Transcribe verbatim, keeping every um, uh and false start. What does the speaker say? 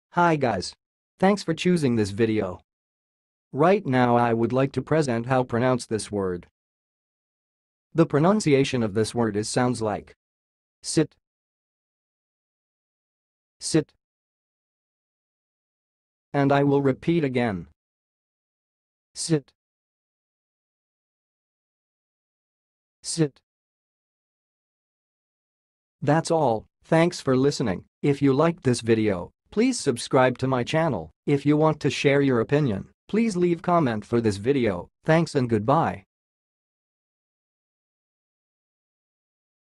Hi guys. Thanks for choosing this video. Right now I would like to present how pronounce this word. The pronunciation of this word is sounds like sit, sit. And I will repeat again. Sit, sit. That's all. Thanks for listening. If you liked this video, please subscribe to my channel. If you want to share your opinion, please leave comment for this video. Thanks and goodbye.